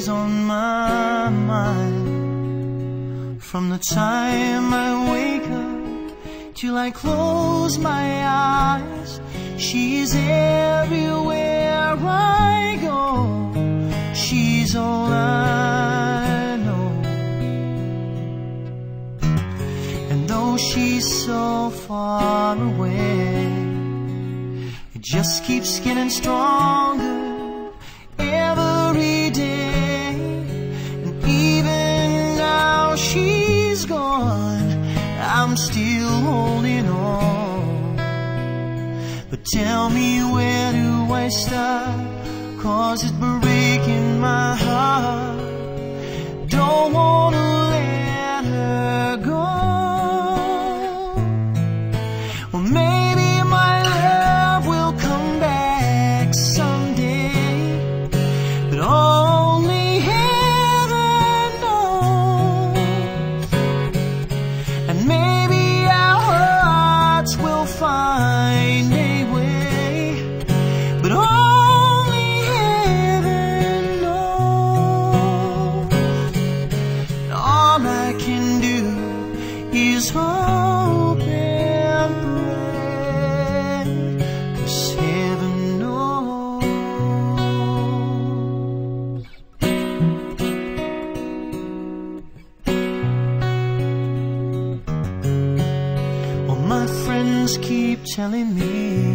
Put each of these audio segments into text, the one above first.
always on my mind. From the time I wake up till I close my eyes, she's everywhere I go. She's all I know. And though she's so far away, it just keeps getting stronger every day. And even now she's gone, I'm still holding on. But tell me, where do I start? 'Cause it's breaking my heart. Don't wanna let her go. Well, maybe my love will come back someday, but only heaven knows. And maybe our hearts will find a way, but only heaven knows. And all I can do is hope and pray, 'cause heaven knows. Well, my friends keep telling me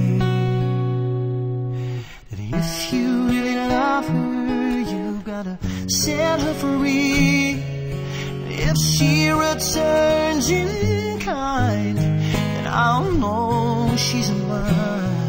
that if you really love her, you've gotta set her free. If she returns in kind, then I'll know she's mine.